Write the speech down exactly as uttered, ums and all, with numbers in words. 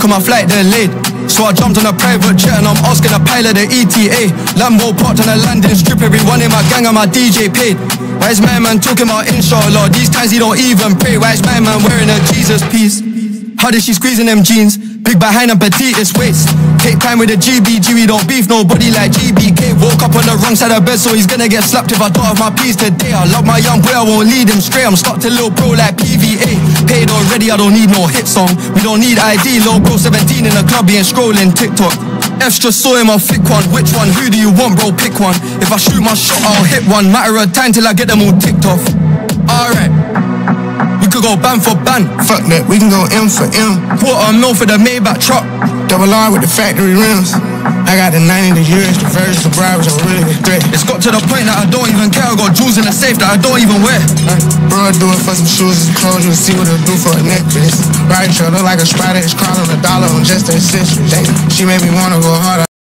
cause my flight delayed. So I jumped on a private jet and I'm asking the pilot the E T A. Lambo parked on a landing strip, everyone in my gang and my D J paid. Why is my man talking about inshallah? These times he don't even pray. Why is my man wearing a Jesus piece? How did she squeeze in them jeans? Big behind and petite waist. Take time with the G B G, we don't beef nobody like G B K. Woke up on the wrong side of bed, so he's gonna get slapped if I don't have my piece today. I love my young boy, I won't lead him straight. I'm stuck to Lil Bro like P V A. Paid already, I don't need no hit song. We don't need I D, Lil Bro seventeen in the club, he ain't scrolling TikTok. F's just saw him, I'll flick one. Which one? Who do you want, bro? Pick one. If I shoot my shot, I'll hit one. Matter of time till I get them all ticked off. Alright, we could go ban for ban. Fuck that, we can go M for M. Quarter mil for the Maybach truck. Double R with the factory rims. I got the ninety, the years, the verse, the bribes, I'm really a threat. It's got to the point that I don't even care. I got jewels in the safe that I don't even wear. Uh, bro, I do it for some shoes and clothes. You'll see what it'll do for a necklace. Right, sure, look like a spider. It's crawling a dollar on just the accessories. She made me wanna go harder.